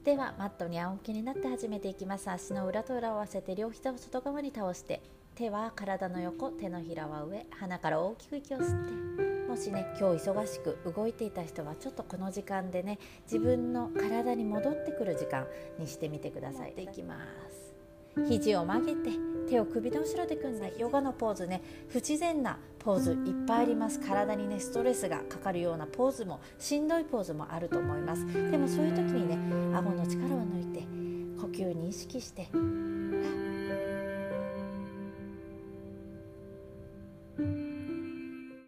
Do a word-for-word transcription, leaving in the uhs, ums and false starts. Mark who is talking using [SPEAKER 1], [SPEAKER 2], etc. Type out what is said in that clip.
[SPEAKER 1] ではマットに仰向けになって始めていきます。足の裏と裏を合わせて両膝を外側に倒して、手は体の横、手のひらは上、鼻から大きく息を吸って、もしね今日忙しく動いていた人はちょっとこの時間でね自分の体に戻ってくる時間にしてみてください。でいきます。肘を曲げて手を首の後ろで組んで、ヨガのポーズね、不自然なポーズいっぱいあります。体にねストレスがかかるようなポーズも、しんどいポーズもあると思います。でもそういう時にね顎の力を抜いて呼吸に意識して